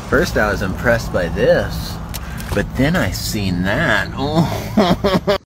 First I was impressed by this, but then I seen that. Oh.